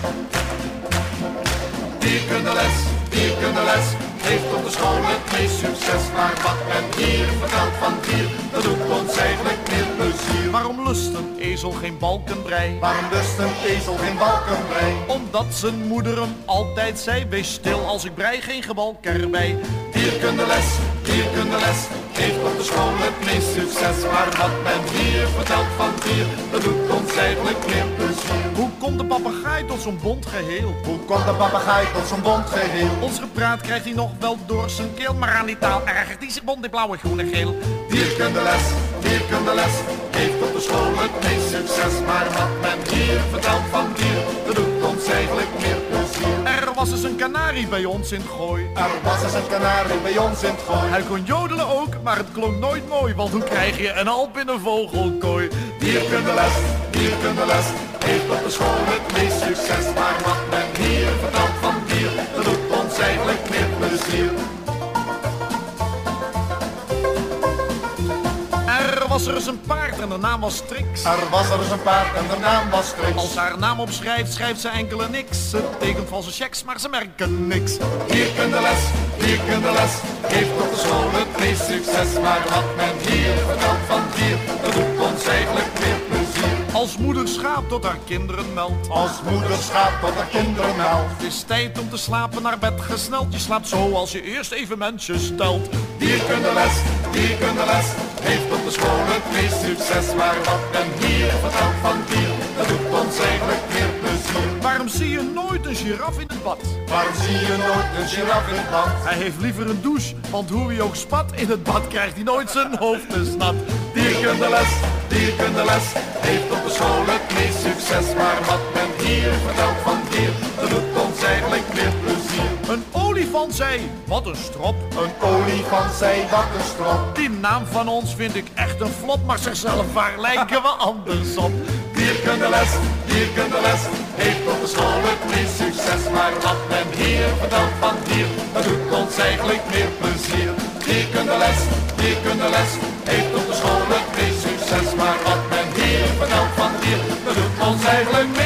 Dierkundeles heeft op de school het meest succes. Maar wat men hier vertelt van dier, dat doet ons eigenlijk meer plezier. Waarom lust een ezel geen balkenbrei? Waarom lust een ezel geen balkenbrei? Omdat zijn moeder hem altijd zei: wees stil als ik brei, geen gebalk erbij. Dierkundeles heeft op de school het meest succes. Maar wat men hier vertelt van dier, dat doet ons eigenlijk meer plezier. Hoe komt de papegaai tot zo'n bont geheel? Hoe komt de papegaai tot zo'n bont geheel? Ons gepraat krijgt hij nog wel door zijn keel, maar aan die taal ergert hij zich bont in blauw, groen en geel. Dierkundeles heeft op de school het meest succes. Maar wat men hier vertelt van dier, dat doet ons eigenlijk meer plezier. Er was eens een kanarie bij ons in het Gooi. Er was eens een kanarie bij ons in het Gooi. Hij kon jodelen ook, maar het klonk nooit mooi, want hoe krijg je een alp in een vogelkooi? Dierkundeles heeft op de school het meest succes. Maar wat men hier vertelt van dier, dat doet ons eigenlijk meer plezier. Er was er eens een paard en de naam was Trix. Er was er eens een paard en de naam was Trix. Als ze haar naam opschrijft, schrijft ze enkele niks. Ze tekent valse checks, maar ze merken niks. Dierkundeles heeft op de school het meest succes. Maar wat men hier vertelt van dier, dat doet ons eigenlijk meer plezier. Als moeder schaap tot haar kinderen meldt. Als moeder schaap tot haar kinderen meldt. Het is tijd om te slapen, naar bed gesneld. Je slaapt zo als je eerst even mensjes telt. Dierkundeles heeft op de school het meest succes. Maar wat men hier vertelt van dier, dat doet ons eigenlijk meer plezier. Waarom zie je nooit een giraf in het bad? Waarom zie je nooit een giraf in het bad? Hij heeft liever een douche, want hoe hij ook spat in het bad krijgt hij nooit zijn hoofd te snat. Dierkundeles heeft op de school het meest succes. Maar wat men hier vertelt van dier, dat doet ons eigenlijk meer plezier. Een olifant zei: wat een strop. Een olifant zei: wat een strop. Die naam van ons vind ik echt een flop, maar zichzelf waar lijken we anders op. Dierkundeles heeft op de school het meest succes. Maar wat men hier vertelt van dier, dat doet ons eigenlijk meer plezier. Dierkundeles heeft op de school het meest succes. Maar wat men hier vertelt van dier, dat doet ons eigenlijk